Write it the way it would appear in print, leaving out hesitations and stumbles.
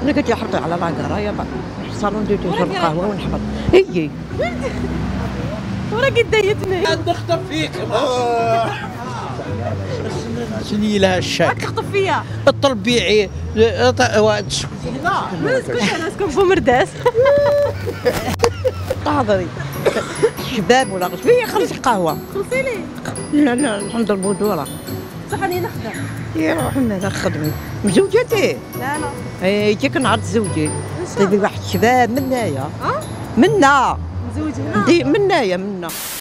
انا قلت لها حطي على لاكرايه في الصالون ديتي نشرب قهوه ونحفظ هي ورا قد ديتني نخطف فيك سني لها الشك تخطف فيا الطلب بيعي ما نسكتش انا اسكن بومرداس تهضري شباب ولا فيا خلص قهوه خلصي لي لا لا الحمد لله بودوره صح راني نخدم يا روحي ماذا خدمي مزوجتي لا لا يجيك نهار تزوجي طيبي واحد شباب من هنايا اه منا نزوج هنا من هنايا منا